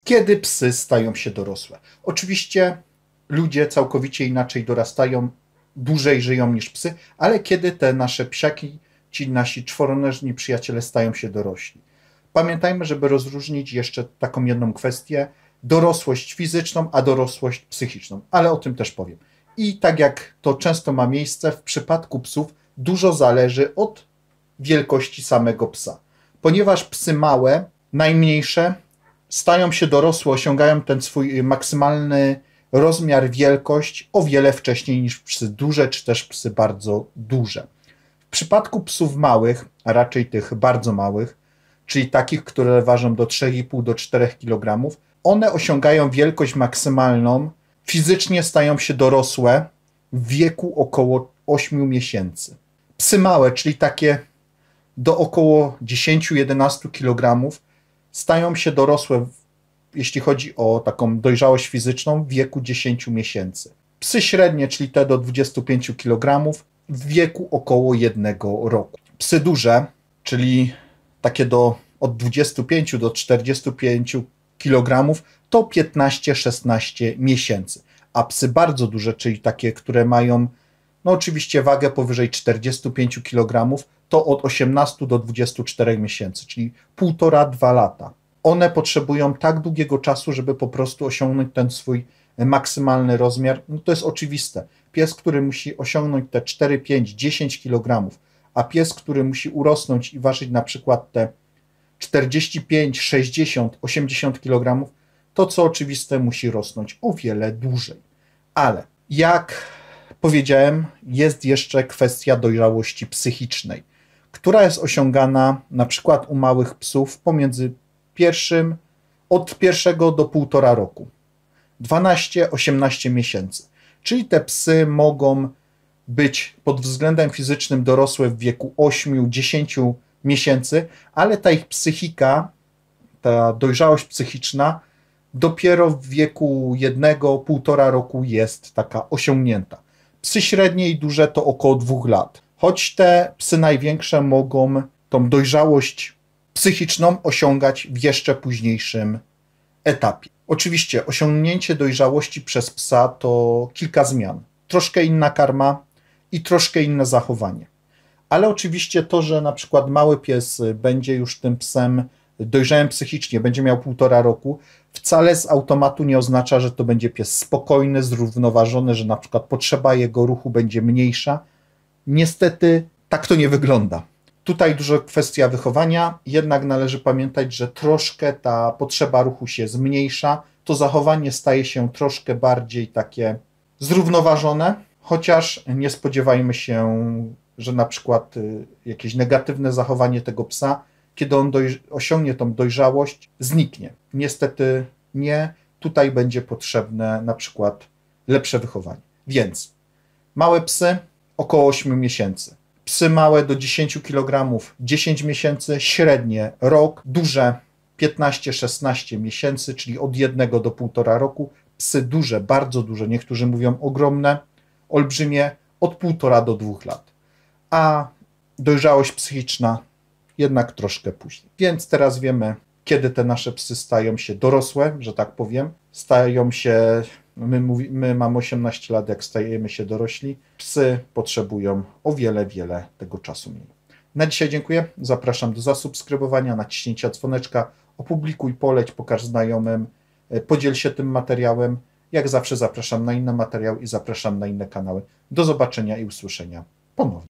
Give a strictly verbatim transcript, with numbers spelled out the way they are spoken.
Kiedy psy stają się dorosłe? Oczywiście ludzie całkowicie inaczej dorastają, dłużej żyją niż psy, ale kiedy te nasze psiaki, ci nasi czworonożni przyjaciele stają się dorośli? Pamiętajmy, żeby rozróżnić jeszcze taką jedną kwestię, dorosłość fizyczną, a dorosłość psychiczną, ale o tym też powiem. I tak jak to często ma miejsce, w przypadku psów dużo zależy od wielkości samego psa. Ponieważ psy małe, najmniejsze, stają się dorosłe, osiągają ten swój maksymalny rozmiar, wielkość o wiele wcześniej niż psy duże, czy też psy bardzo duże. W przypadku psów małych, a raczej tych bardzo małych, czyli takich, które ważą do trzy i pół do czterech kilogramów, one osiągają wielkość maksymalną, fizycznie stają się dorosłe w wieku około ośmiu miesięcy. Psy małe, czyli takie do około dziesięć do jedenastu kilogramów, stają się dorosłe, jeśli chodzi o taką dojrzałość fizyczną, w wieku dziesięciu miesięcy. Psy średnie, czyli te do dwudziestu pięciu kilogramów, w wieku około jednego roku. Psy duże, czyli takie do od dwudziestu pięciu do czterdziestu pięciu kilogramów, to piętnaście do szesnastu miesięcy. A psy bardzo duże, czyli takie, które mają no oczywiście wagę powyżej czterdziestu pięciu kilogramów, to od osiemnastu do dwudziestu czterech miesięcy, czyli półtora do dwóch lata. One potrzebują tak długiego czasu, żeby po prostu osiągnąć ten swój maksymalny rozmiar. No to jest oczywiste. Pies, który musi osiągnąć te cztery, pięć, dziesięć kilogramów, a pies, który musi urosnąć i ważyć na przykład te czterdzieści pięć, sześćdziesiąt, osiemdziesiąt kilogramów, to co oczywiste musi rosnąć o wiele dłużej. Ale jak powiedziałem, jest jeszcze kwestia dojrzałości psychicznej, która jest osiągana na przykład u małych psów pomiędzy pierwszym, od pierwszego do półtora roku. dwanaście do osiemnastu miesięcy. Czyli te psy mogą być pod względem fizycznym dorosłe w wieku ośmiu do dziesięciu miesięcy, ale ta ich psychika, ta dojrzałość psychiczna dopiero w wieku jednego, półtora roku jest taka osiągnięta. Psy średnie i duże to około dwóch lat. Choć te psy największe mogą tą dojrzałość psychiczną osiągać w jeszcze późniejszym etapie. Oczywiście osiągnięcie dojrzałości przez psa to kilka zmian. Troszkę inna karma i troszkę inne zachowanie. Ale oczywiście to, że na przykład mały pies będzie już tym psem dojrzałym psychicznie, będzie miał półtora roku, wcale z automatu nie oznacza, że to będzie pies spokojny, zrównoważony, że na przykład potrzeba jego ruchu będzie mniejsza. Niestety tak to nie wygląda. Tutaj dużo kwestia wychowania, jednak należy pamiętać, że troszkę ta potrzeba ruchu się zmniejsza, to zachowanie staje się troszkę bardziej takie zrównoważone, chociaż nie spodziewajmy się, że na przykład jakieś negatywne zachowanie tego psa, kiedy on doj- osiągnie tą dojrzałość, zniknie. Niestety nie. Tutaj będzie potrzebne na przykład lepsze wychowanie. Więc małe psy około ośmiu miesięcy. Psy małe do dziesięciu kilogramów dziesięć miesięcy, średnie rok, duże piętnaście do szesnastu miesięcy, czyli od jednego do półtora roku. Psy duże, bardzo duże, niektórzy mówią ogromne, olbrzymie, od półtora do dwóch lat. A dojrzałość psychiczna jednak troszkę później. Więc teraz wiemy, kiedy te nasze psy stają się dorosłe, że tak powiem, stają się, my, mówi, my mamy osiemnaście lat, jak stajemy się dorośli, psy potrzebują o wiele, wiele tego czasu mniej. Na dzisiaj dziękuję, zapraszam do zasubskrybowania, naciśnięcia dzwoneczka, opublikuj, poleć, pokaż znajomym, podziel się tym materiałem. Jak zawsze zapraszam na inne materiały i zapraszam na inne kanały. Do zobaczenia i usłyszenia ponownie.